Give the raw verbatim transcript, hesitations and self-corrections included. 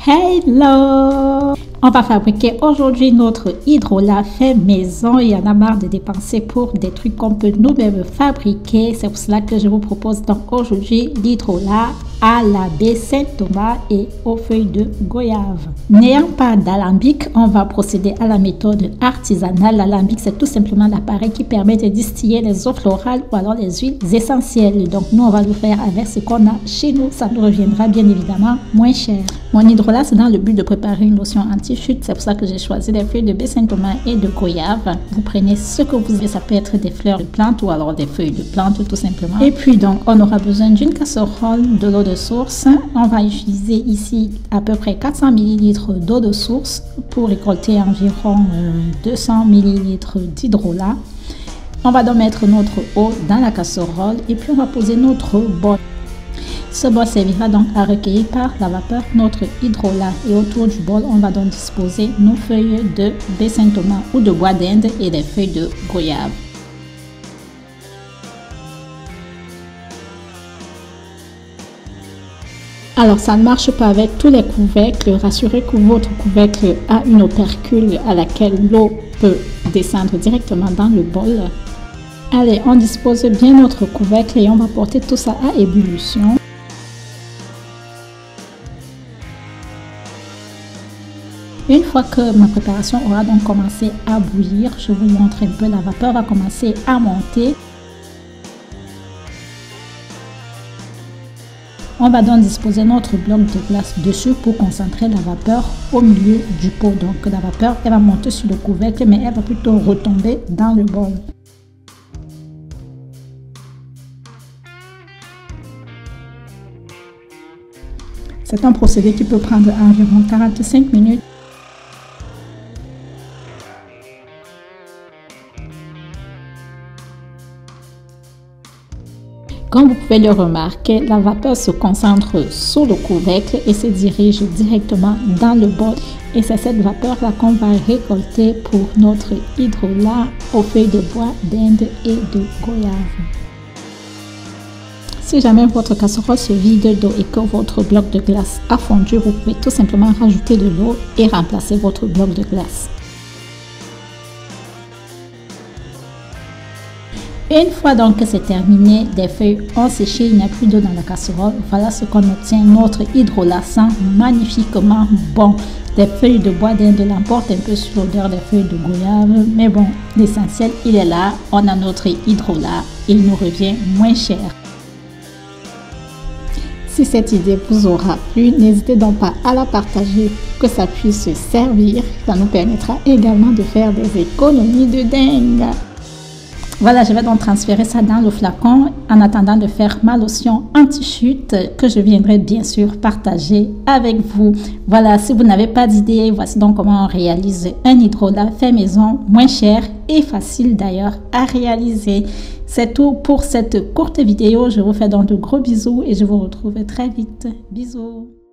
Hello! On va fabriquer aujourd'hui notre hydrolat fait maison. Il y en a marre de dépenser pour des trucs qu'on peut nous-mêmes fabriquer. C'est pour cela que je vous propose donc aujourd'hui l'hydrolat à la baie Saint-Thomas et aux feuilles de goyave. N'ayant pas d'alambic, on va procéder à la méthode artisanale. L'alambic, c'est tout simplement l'appareil qui permet de distiller les eaux florales ou alors les huiles essentielles. Donc nous, on va le faire avec ce qu'on a chez nous. Ça nous reviendra bien évidemment moins cher. Mon hydrolat, c'est dans le but de préparer une lotion anti-chute. C'est pour ça que j'ai choisi des feuilles de baie Saint-Thomas et de goyave. Vous prenez ce que vous avez. Ça peut être des fleurs de plantes ou alors des feuilles de plantes tout simplement. Et puis donc, on aura besoin d'une casserole, de l'eau de source. On va utiliser ici à peu près quatre cents millilitres d'eau de source pour récolter environ euh, deux cents millilitres d'hydrolat. On va donc mettre notre eau dans la casserole et puis on va poser notre bol. Ce bol servira donc à recueillir par la vapeur notre hydrolat et autour du bol, on va donc disposer nos feuilles de baie Saint-Thomas ou de bois d'Inde et des feuilles de goyave. Alors, ça ne marche pas avec tous les couvercles. Rassurez que votre couvercle a une opercule à laquelle l'eau peut descendre directement dans le bol. Allez, on dispose bien notre couvercle et on va porter tout ça à ébullition. Une fois que ma préparation aura donc commencé à bouillir, je vous montre un peu, la vapeur va commencer à monter. On va donc disposer notre bloc de glace dessus pour concentrer la vapeur au milieu du pot. Donc la vapeur, elle va monter sur le couvercle, mais elle va plutôt retomber dans le bol. C'est un procédé qui peut prendre environ quarante-cinq minutes. Comme vous pouvez le remarquer, la vapeur se concentre sous le couvercle et se dirige directement dans le bol. Et c'est cette vapeur-là qu'on va récolter pour notre hydrolat aux feuilles de bois d'Inde et de goyave. Si jamais votre casserole se vide d'eau et que votre bloc de glace a fondu, vous pouvez tout simplement rajouter de l'eau et remplacer votre bloc de glace. Une fois donc que c'est terminé, des feuilles ont séché, il n'y a plus d'eau dans la casserole. Voilà ce qu'on obtient. Notre hydrolat sent magnifiquement bon. Des feuilles de bois d'Inde l'emportent un peu sur l'odeur des feuilles de goyave. Mais bon, l'essentiel, il est là. On a notre hydrolat et il nous revient moins cher. Si cette idée vous aura plu, n'hésitez donc pas à la partager pour que ça puisse servir. Ça nous permettra également de faire des économies de dingue. Voilà, je vais donc transférer ça dans le flacon en attendant de faire ma lotion anti-chute que je viendrai bien sûr partager avec vous. Voilà, si vous n'avez pas d'idée, voici donc comment on réalise un hydrolat fait maison, moins cher et facile d'ailleurs à réaliser. C'est tout pour cette courte vidéo. Je vous fais donc de gros bisous et je vous retrouve très vite. Bisous.